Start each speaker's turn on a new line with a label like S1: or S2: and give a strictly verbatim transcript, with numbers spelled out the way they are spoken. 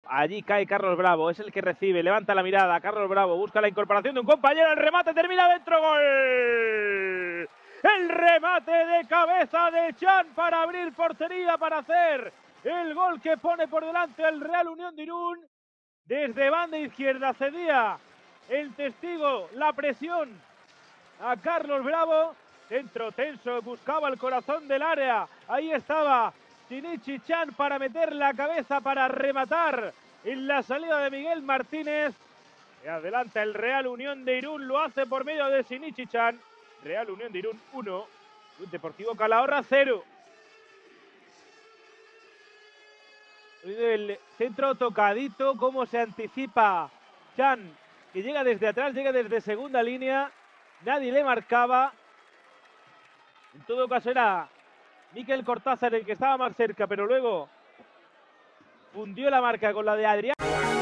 S1: Allí cae Carlos Bravo, es el que recibe, levanta la mirada, Carlos Bravo busca la incorporación de un compañero, el remate termina dentro, gol. El remate de cabeza de Chan para abrir portería, para hacer el gol que pone por delante el Real Unión de Irún. Desde banda izquierda cedía el testigo la presión a Carlos Bravo. Centro tenso, buscaba el corazón del área. Ahí estaba Shinichi Chan para meter la cabeza, para rematar en la salida de Miguel Martínez. Se adelanta el Real Unión de Irún, lo hace por medio de Shinichi Chan. Real Unión de Irún uno, Deportivo Calahorra cero. El centro tocadito, cómo se anticipa Chan, que llega desde atrás, llega desde segunda línea. Nadie le marcaba. En todo caso era Mikel Cortázar el que estaba más cerca, pero luego fundió la marca con la de Adrián.